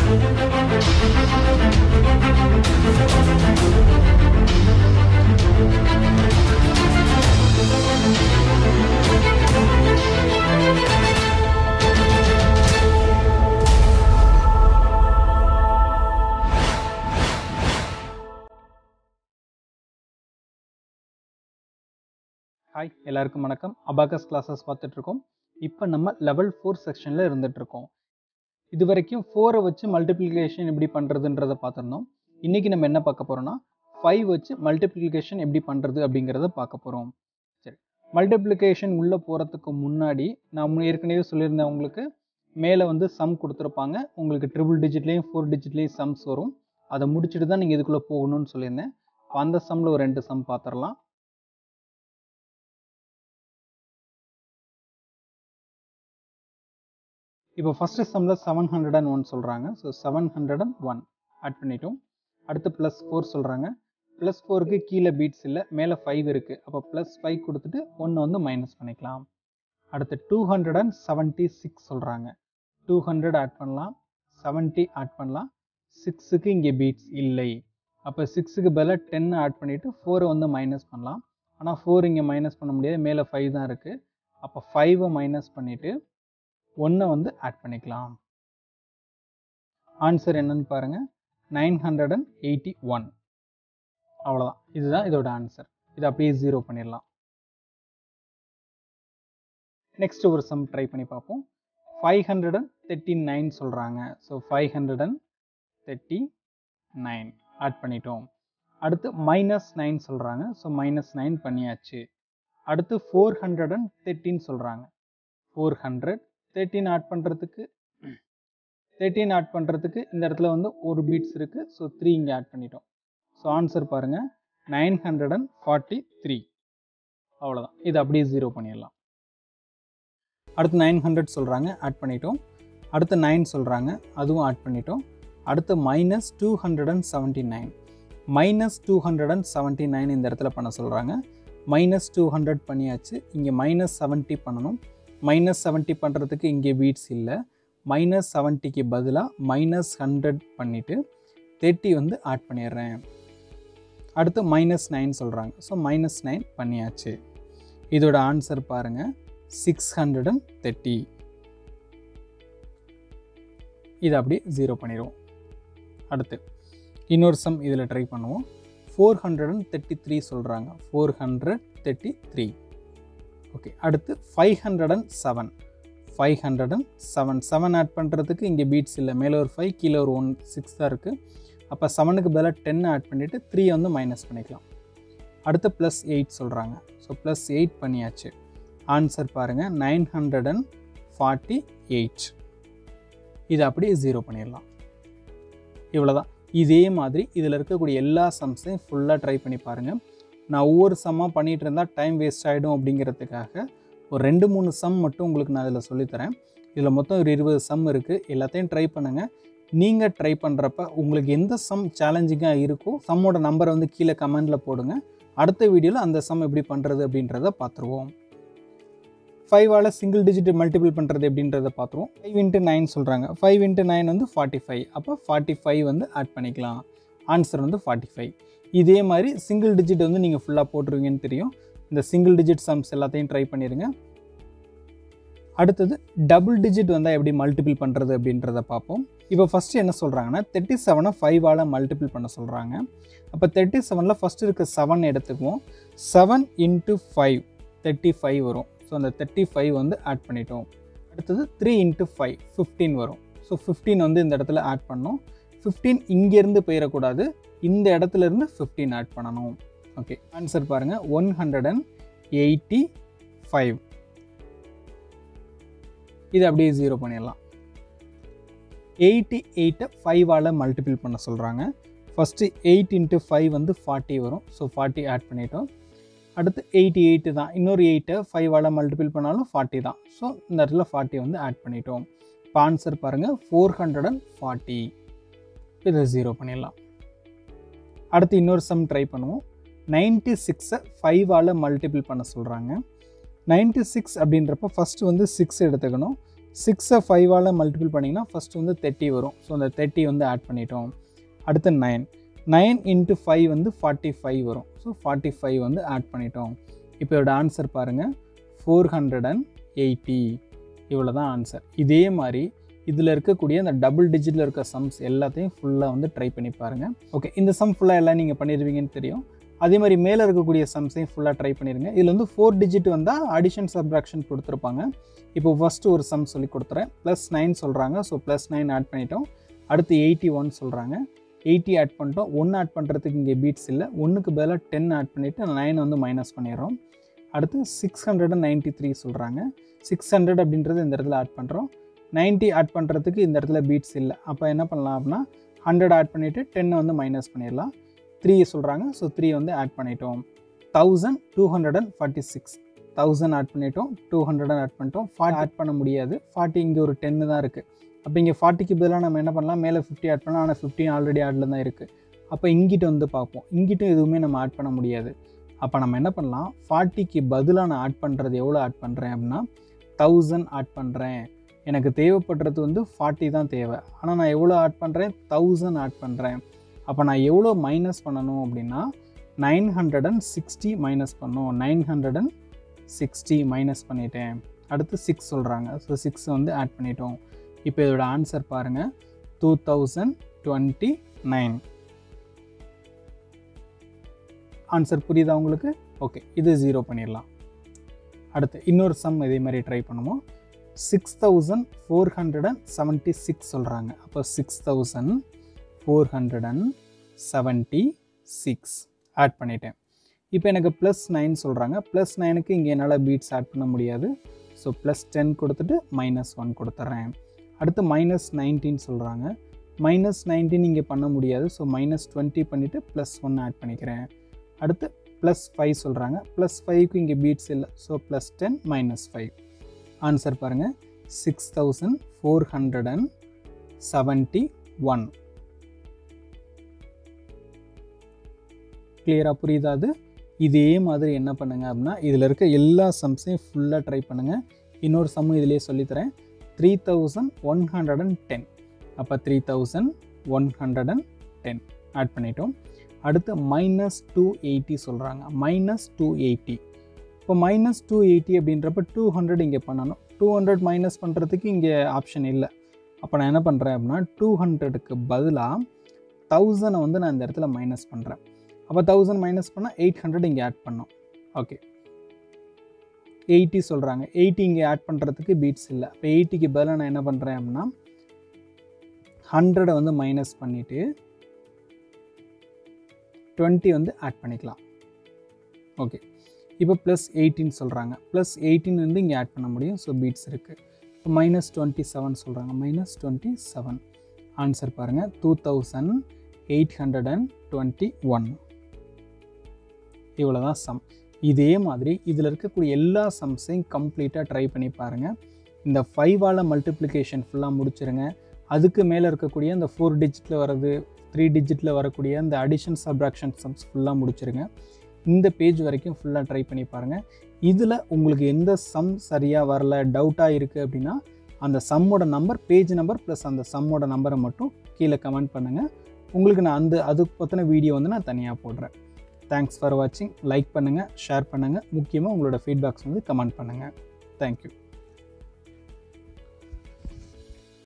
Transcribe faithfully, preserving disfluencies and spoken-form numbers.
Hi, எல்லாருக்கும் வணக்கம். Abacus classes பார்த்துட்டு இருக்கோம். இப்போ நம்ம level four செக்ஷன்ல இருந்துட்டு இருக்கோம். இதுவரைக்கும் four வச்சு மல்டிப்ளிகேஷன் எப்படி பண்றதுன்றதை பார்த்திருந்தோம். இன்னைக்கு நம்ம என்ன பார்க்க போறோம்னா five வச்சு மல்டிப்ளிகேஷன் எப்படி பண்றது அப்படிங்கறத பார்க்க போறோம். சரி. மல்டிப்ளிகேஷன் உள்ள போறதுக்கு முன்னாடி நான் ஏற்கனவே சொல்லியிருந்தேன் உங்களுக்கு மேலே வந்து சம் கொடுத்திருப்பாங்க. உங்களுக்கு ட்ரிபிள் டிஜிட்லயும் four டிஜிட்லயும் சம்ஸ் வரும். அதை முடிச்சிட்டு தான் நீங்க இதுக்குள்ள போகணும்னு சொல்லியிருந்தேன். அந்த சம்ல ஒரு ரெண்டு சம் பார்த்திரலாம். இப்போ ஃபர்ஸ்ட் சம்ல seven hundred one சொல்றாங்க. So seven hundred one add பண்ணிட்டோம். அடுத்து பிளஸ் ஃபோர் சொல்றாங்க. பிளஸ் ஃபோருக்கு கீழே பீட்ஸ் இல்லை, மேலே ஃபைவ் இருக்கு. அப்போ பிளஸ் ஃபைவ் கொடுத்துட்டு ஒன்று வந்து மைனஸ் பண்ணிக்கலாம். அடுத்து two hundred and seventy six சொல்றாங்க. டூ ஹண்ட்ரட் ஆட் பண்ணலாம், செவன்ட்டி ஆட் பண்ணலாம். சிக்ஸுக்கு இங்கே பீட்ஸ் இல்லை. அப்போ சிக்ஸுக்கு பதிலாக டென் ஆட் பண்ணிட்டு ஃபோரை வந்து மைனஸ் பண்ணலாம். ஆனால் ஃபோர் இங்கே மைனஸ் பண்ண முடியாது, மேலே ஃபைவ் தான் இருக்கு. அப்போ ஃபைவை மைனஸ் பண்ணிட்டு ஒன்றை வந்து ஆட் பண்ணிக்கலாம். ஆன்சர் என்னன்னு பாருங்க, nine hundred and eighty one. அவ்வளோதான், இதுதான் இதோட ஆன்சர். இதை அப்படியே ஜீரோ பண்ணிடலாம். நெக்ஸ்ட் ஒரு சம் ட்ரை பண்ணி பார்ப்போம். Five hundred and thirty nine சொல்றாங்க. So five hundred and thirty nine add பண்ணிட்டோம். அடுத்து மைனஸ் நைன் சொல்றாங்க. ஸோ மைனஸ் நைன் பண்ணியாச்சு. அடுத்து ஃபோர் ஹண்ட்ரட் அண்ட் தேர்ட்டின் சொல்றாங்க. ஃபோர் ஹண்ட்ரட் தேர்ட்டின் ஆட் பண்ணுறதுக்கு தேர்ட்டின் ஆட் பண்ணுறதுக்கு இந்த இடத்துல வந்து ஒரு பீட்ஸ் இருக்குது. ஸோ த்ரீ இங்கே ஆட் பண்ணிட்டோம். ஸோ ஆன்சர் பாருங்கள், nine hundred and forty three. அவ்வளோதான், இது அப்படியே ஜீரோ பண்ணிடலாம். அடுத்து நைன் ஹண்ட்ரட் சொல்கிறாங்க, ஆட் பண்ணிட்டோம். அடுத்து நைன் சொல்கிறாங்க, அதுவும் ஆட் பண்ணிட்டோம். அடுத்து minus two hundred and seventy nine minus two hundred and seventy nine இந்த இடத்துல பண்ண சொல்கிறாங்க. மைனஸ் டூ ஹண்ட்ரட் பண்ணியாச்சு. இங்கே மைனஸ் செவன்ட்டி பண்ணணும். மைனஸ் செவன்ட்டி பண்ணுறதுக்கு இங்கே பீட்ஸ் இல்லை. மைனஸ் செவன்ட்டிக்கு பதிலாக மைனஸ் ஹண்ட்ரட் பண்ணிவிட்டு தேர்ட்டி வந்து ஆட் பண்ணிடுறேன். அடுத்து மைனஸ் நைன் சொல்கிறாங்க. ஸோ மைனஸ் நைன் பண்ணியாச்சு. இதோட ஆன்சர் பாருங்கள், சிக்ஸ் ஹண்ட்ரட் அண்ட் தேர்ட்டி. இதை அப்படியே ஜீரோ பண்ணிடுவோம். அடுத்து இன்னொரு சம் இதில் ட்ரை பண்ணுவோம். Four hundred and thirty three சொல்கிறாங்க. Four hundred thirty three. Okay. அடுத்து five hundred and seven five hundred and seven seven add பண்ணுறதுக்கு இங்கே பீட்ஸ் இல்லை. மேலே ஒரு ஃபைவ், கீழே ஒரு ஒன் சிக்ஸ் தான் இருக்குது. அப்போ செவனுக்கு பதிலாக டென் ஆட் பண்ணிவிட்டு த்ரீ வந்து மைனஸ் பண்ணிக்கலாம். அடுத்து ப்ளஸ் எயிட் சொல்கிறாங்க. ஸோ ப்ளஸ் எயிட் பண்ணியாச்சு. ஆன்சர் பாருங்கள், nine hundred and forty eight. இதை அப்படியே ஜீரோ பண்ணிடலாம். இவ்வளோதான். இதே மாதிரி இதில் இருக்கக்கூடிய எல்லா சம்ஸையும் ஃபுல்லாக ட்ரை பண்ணி பாருங்கள். நான் ஒவ்வொரு சம்மாக பண்ணிகிட்டு இருந்தால் டைம் வேஸ்ட் ஆகிடும் அப்படிங்கிறதுக்காக ஒரு ரெண்டு மூணு சம் மட்டும் உங்களுக்கு நான் இதில் சொல்லித்தரேன். இதில் மொத்தம் ஒரு இருபது சம் இருக்குது. எல்லாத்தையும் ட்ரை பண்ணுங்கள். நீங்கள் ட்ரை பண்ணுறப்ப உங்களுக்கு எந்த சம் சேலஞ்சிங்காக இருக்கோ சம்மோட நம்பரை வந்து கீழே கமெண்டில் போடுங்க. அடுத்த வீடியோவில் அந்த சம் எப்படி பண்ணுறது அப்படின்றத பார்த்துருவோம். ஃபைவால் சிங்கிள் டிஜிட் மல்டிபிள் பண்ணுறது எப்படின்றத பார்த்துருவோம். ஃபைவ் இன்ட்டு நைன் சொல்கிறாங்க. ஃபைவ் இன்ட்டு நைன் வந்து ஃபார்ட்டி ஃபைவ். அப்போ ஃபார்ட்டி ஃபைவ் வந்து ஆட் பண்ணிக்கலாம். ஆன்சர் வந்து ஃபார்ட்டி ஃபைவ். இதே மாதிரி சிங்கிள் டிஜிட் வந்து நீங்கள் ஃபுல்லாக போட்டுருவீங்கன்னு தெரியும். இந்த சிங்கிள் டிஜிட் சம்ஸ் எல்லாத்தையும் ட்ரை பண்ணிடுங்க. அடுத்தது டபுள் டிஜிட் வந்தால் எப்படி மல்டிபிள் பண்ணுறது அப்படின்றத பார்ப்போம். இப்போ ஃபஸ்ட்டு என்ன சொல்கிறாங்கன்னா தேர்ட்டி செவனை ஃபைவால் மல்டிபிள் பண்ண சொல்கிறாங்க. அப்போ தேர்ட்டி செவனில் ஃபஸ்ட்டு இருக்க செவன் எடுத்துக்குவோம். Seven into five thirty five வரும். ஸோ அந்த தேர்ட்டி ஃபைவ் வந்து ஆட் பண்ணிட்டோம். அடுத்தது த்ரீ இன்ட்டு ஃபைவ் ஃபிஃப்டீன் வரும். ஸோ ஃபிஃப்டீன் வந்து இந்த இடத்துல ஆட் பண்ணோம். ஃபிஃப்டீன் இங்கேருந்து போயிடக்கூடாது, இந்த இடத்துல இருந்து ஃபிஃப்டீன் ஆட் பண்ணணும். ஓகே. ஆன்சர் பாருங்கள், one hundred and eighty five. இது அப்படியே ஜீரோ பண்ணிடலாம். எயிட்டி எயிட்டை ஃபைவால் மல்டிபிள் பண்ண சொல்கிறாங்க. ஃபஸ்ட்டு எயிட் இன்ட்டு ஃபைவ் வந்து ஃபார்ட்டி வரும். ஸோ ஃபார்ட்டி ஆட் பண்ணிட்டோம். அடுத்து எயிட்டி எயிட்டு தான். இன்னொரு எயிட்டை ஃபைவால் மல்டிபிள் பண்ணாலும் ஃபார்ட்டி தான். ஸோ இந்த இடத்துல ஃபார்ட்டி வந்து ஆட் பண்ணிட்டோம். இப்போ ஆன்சர் பாருங்கள், ஃபோர் ஹண்ட்ரட் அண்ட் ஃபார்ட்டி. இதை ஜீரோ பண்ணிடலாம். அடுத்து இன்னொரு சம் ட்ரை பண்ணுவோம். நைன்ட்டி சிக்ஸை ஃபைவால் மல்டிபிள் பண்ண சொல்கிறாங்க. நைன்ட்டி சிக்ஸ் அப்படின்றப்ப ஃபஸ்ட்டு வந்து சிக்ஸ் எடுத்துக்கணும். சிக்ஸை ஃபைவால் மல்டிபிள் பண்ணிங்கன்னா ஃபஸ்ட்டு வந்து தேர்ட்டி வரும். ஸோ அந்த தேர்ட்டி வந்து ஆட் பண்ணிட்டோம். அடுத்து நைன் நைன் இன்ட்டு ஃபைவ் வந்து ஃபார்ட்டி ஃபைவ் வரும். ஸோ ஃபார்ட்டி ஃபைவ் வந்து ஆட் பண்ணிட்டோம். இப்போ இதோட ஆன்சர் பாருங்கள், ஃபோர் ஹண்ட்ரட் அண்ட் எயிட்டி. இவ்வளோ தான் ஆன்சர். இதே மாதிரி இதில் இருக்கக்கூடிய அந்த டபுள் டிஜிட்டில் இருக்க சம்ஸ் எல்லாத்தையும் ஃபுல்லாக வந்து ட்ரை பண்ணி பாருங்கள். ஓகே, இந்த சம் ஃபுல்லாக எல்லாம் நீங்கள் பண்ணிடுவீங்கன்னு தெரியும். அதே மாதிரி மேலே இருக்கக்கூடிய சம்ஸையும் ஃபுல்லாக ட்ரை பண்ணிடுங்க. இதில் வந்து ஃபோர் டிஜிட் வந்தால் அடிஷன் சப்ராக்ஷன் கொடுத்துருப்பாங்க. இப்போ ஃபஸ்ட்டு ஒரு சம் சொல்லி கொடுத்துறேன். ப்ளஸ் நைன் சொல்கிறாங்க. ஸோ ப்ளஸ் நைன் ஆட் பண்ணிட்டோம். அடுத்து எயிட்டி ஒன் சொல்கிறாங்க. எயிட்டி ஆட் பண்ணிட்டோம். ஒன்று ஆட் பண்ணுறதுக்கு இங்கே பீட்ஸ் இல்லை. ஒன்றுக்கு பதிலாக டென் ஆட் பண்ணிவிட்டு நைன் வந்து மைனஸ் பண்ணிடுறோம். அடுத்து six hundred and ninety three சொல்கிறாங்க. சிக்ஸ் ஹண்ட்ரட் அப்படின்றது இந்த இடத்துல ஆட் பண்ணுறோம். நைன்ட்டி ஆட் பண்ணுறதுக்கு இந்த இடத்துல பீட்ஸ் இல்லை. அப்போ என்ன பண்ணலாம் அப்படின்னா ஹண்ட்ரட் ஆட் பண்ணிவிட்டு டென்னை வந்து மைனஸ் பண்ணிடலாம். த்ரீ சொல்கிறாங்க. ஸோ த்ரீ வந்து ஆட் பண்ணிட்டோம். Thousand two hundred and forty six thousand add பண்ணிட்டோம். டூ ஹண்ட்ரட் ஆட் பண்ணிட்டோம். ஃபார்ட்டி ஆட் பண்ண முடியாது. ஃபார்ட்டி இங்கே ஒரு டென்னு தான் இருக்குது. அப்போ இங்கே ஃபார்ட்டிக்கு பதிலாக நம்ம என்ன பண்ணலாம், மேலே ஃபிஃப்டி ஆட் பண்ணலாம். ஆனால் ஃபிஃப்டின் ஆல்ரெடி ஆடில் தான் இருக்குது. அப்போ இங்கிட்ட வந்து பார்ப்போம். இங்கிட்டும் எதுவுமே நம்ம ஆட் பண்ண முடியாது. அப்போ நம்ம என்ன பண்ணலாம், ஃபார்ட்டிக்கு பதிலாக நான் ஆட் பண்ணுறது எவ்வளோ ஆட் பண்ணுறேன் அப்படின்னா தௌசண்ட் ஆட் பண்ணுறேன். எனக்கு தேவைப்படுறது வந்து ஃபார்ட்டி தான் தேவை. ஆனால் நான் எவ்வளோ ஆட் பண்ணுறேன், தௌசண்ட் ஆட் பண்ணுறேன். அப்போ நான் எவ்வளோ மைனஸ் பண்ணணும் அப்படின்னா nine hundred and sixty minus பண்ணணும். Nine hundred and sixty minus பண்ணிட்டேன். அடுத்து சிக்ஸ் சொல்கிறாங்க. ஸோ சிக்ஸ் வந்து ஆட் பண்ணிட்டோம். இப்போ இதோட ஆன்சர் பாருங்கள், two thousand twenty nine. Answer புரியுதா உங்களுக்கு? ஓகே, இது ஜீரோ பண்ணிடலாம். அடுத்து இன்னொரு சம் இதே மாதிரி ட்ரை பண்ணுவோம். Six thousand four hundred and seventy six சொல்கிறாங்க. அப்போ six thousand four hundred and seventy six add பண்ணிட்டேன். இப்போ எனக்கு ப்ளஸ் நைன் சொல்கிறாங்க. ப்ளஸ் நைனுக்கு இங்கே என்னால் பீட்ஸ் ஆட் பண்ண முடியாது. ஸோ ப்ளஸ் டென் கொடுத்துட்டு மைனஸ் ஒன் கொடுத்துட்றேன். அடுத்து மைனஸ் நைன்டீன் சொல்கிறாங்க. மைனஸ் நைன்டீன் இங்கே பண்ண முடியாது. ஸோ மைனஸ் டுவெண்ட்டி பண்ணிவிட்டு ப்ளஸ் ஒன் ஆட் பண்ணிக்கிறேன். அடுத்து ப்ளஸ் ஃபைவ் சொல்கிறாங்க. ப்ளஸ் ஃபைவ்க்கு இங்கே பீட்ஸ் இல்லை. So plus ten minus five. Answer பாருங்கள், six thousand four hundred and seventy one. கிளியராக புரியுதா? அது இதே மாதிரி என்ன பண்ணுங்கள் அப்படின்னா இதில் இருக்க எல்லா சம்ஸையும் ஃபுல்லாக ட்ரை பண்ணுங்கள். இன்னொரு சம்மும் இதிலே சொல்லித்தரேன். Three thousand one hundred and ten. அப்போ three thousand one hundred and ten add பண்ணிட்டோம். அடுத்து மைனஸ் டூ எயிட்டி சொல்கிறாங்க. Minus two eighty. இப்போ மைனஸ் டூ எயிட்டி அப்படின்றப்ப டூ ஹண்ட்ரட் இங்கே பண்ணணும். டூ ஹண்ட்ரட் மைனஸ் பண்ணுறதுக்கு இங்கே ஆப்ஷன் இல்லை. அப்போ நான் என்ன பண்ணுறேன் அப்படின்னா டூ ஹண்ட்ரடுக்கு பதிலாக தௌசண்டை வந்து நான் இந்த இடத்துல மைனஸ் பண்ணுறேன். அப்போ தௌசண்ட் மைனஸ் பண்ணால் எயிட் ஹண்ட்ரட் இங்கே ஆட் பண்ணோம். ஓகே, எயிட்டி சொல்கிறாங்க. எயிட்டி இங்கே ஆட் பண்ணுறதுக்கு பீட்ஸ் இல்லை. இப்போ எயிட்டிக்கு பதிலாக நான் என்ன பண்ணுறேன் அப்படின்னா ஹண்ட்ரடை வந்து மைனஸ் பண்ணிவிட்டு டுவெண்ட்டி வந்து ஆட் பண்ணிக்கலாம். ஓகே, இப்போ ப்ளஸ் எயிட்டின் சொல்கிறாங்க. ப்ளஸ் எயிட்டின் வந்து இங்கே ஆட் பண்ண முடியும். ஸோ பீட்ஸ் இருக்குது. இப்போ மைனஸ் டுவெண்ட்டி செவன் சொல்கிறாங்க. Minus twenty seven. ஆன்சர் பாருங்கள், two thousand eight hundred and twenty one. இவ்வளோ தான் சம். இதே மாதிரி இதில் இருக்கக்கூடிய எல்லா சம்ஸையும் கம்ப்ளீட்டாக ட்ரை பண்ணி பாருங்கள். இந்த ஃபைவால் மல்டிப்ளிகேஷன் ஃபுல்லாக முடிச்சிருங்க. அதுக்கு மேலே இருக்கக்கூடிய அந்த ஃபோர் டிஜிட்டில் வர்றது, த்ரீ டிஜிட்டில் வரக்கூடிய அந்த அடிஷன் சப்ராக்ஷன் சம்ஸ் ஃபுல்லாக முடிச்சிருங்க. இந்த பேஜ் வரைக்கும் ஃபுல்லாக ட்ரை பண்ணி பாருங்கள். இதில் உங்களுக்கு எந்த சம் சரியாக வரல, டவுட்டாக இருக்குது அப்படின்னா அந்த சம்மோட நம்பர், பேஜ் நம்பர் ப்ளஸ் அந்த சம்மோட நம்பரை மட்டும் கீழே கமெண்ட் பண்ணுங்கள். உங்களுக்கு நான் அந்த அதுக்கு பற்றின வீடியோ வந்து நான் தனியாக போடுறேன். தேங்க்ஸ் ஃபார் வாட்சிங். லைக் பண்ணுங்கள், ஷேர் பண்ணுங்கள். முக்கியமாக உங்களோட ஃபீட்பேக்ஸ் வந்து கமெண்ட் பண்ணுங்கள். தேங்க்யூ.